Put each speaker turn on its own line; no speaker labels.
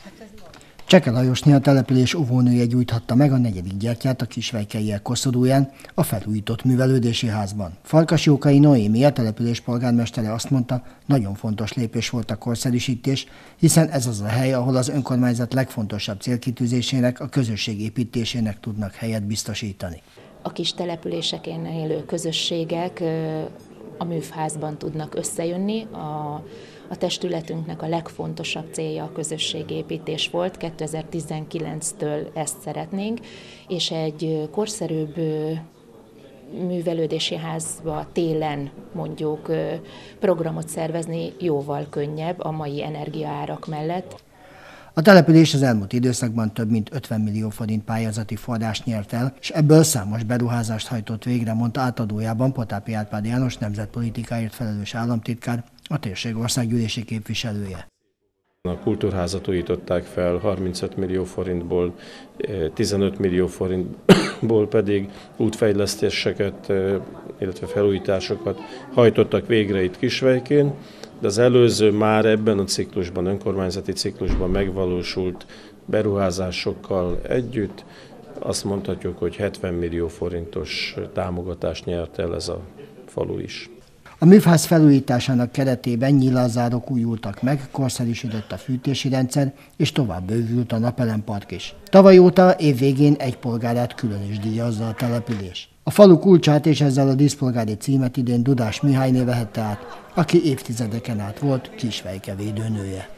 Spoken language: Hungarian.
Cseke Lajosné, a település óvónője gyújthatta meg a 4. gyertyát a Kisvejkelyek koszorúján, a felújított művelődési házban. Farkas Jókai Noémi, a település polgármestere azt mondta, nagyon fontos lépés volt a korszerűsítés, hiszen ez az a hely, ahol az önkormányzat legfontosabb célkitűzésének, a közösség építésének tudnak helyet biztosítani.
A kis településeken élő közösségek a műfázban tudnak összejönni. A testületünknek a legfontosabb célja a közösségépítés volt, 2019-től ezt szeretnénk, és egy korszerűbb művelődési házba télen mondjuk programot szervezni jóval könnyebb a mai energiaárak mellett.
A település az elmúlt időszakban több mint 50 millió forint pályázati forrást nyert el, és ebből számos beruházást hajtott végre, mondta átadójában Potápi Árpád János nemzetpolitikáért felelős államtitkár, a térség országgyűlési képviselője.
A kultúrházat újították fel 35 millió forintból, 15 millió forintból pedig útfejlesztéseket, illetve felújításokat hajtottak végre itt Kisvejkén, de az előző már ebben a ciklusban, önkormányzati ciklusban megvalósult beruházásokkal együtt azt mondhatjuk, hogy 70 millió forintos támogatást nyert el ez a falu is.
A műfáz felújításának keretében nyílazárok újultak meg, korszerűsödött a fűtési rendszer, és tovább bővült a napelempark is. Tavaly óta év végén egy polgárát külön is díjazza a település. A falu kulcsát és ezzel a díszpolgári címet idén Dudás Mihályné vehette át, aki évtizedeken át volt Kisvejke védőnője.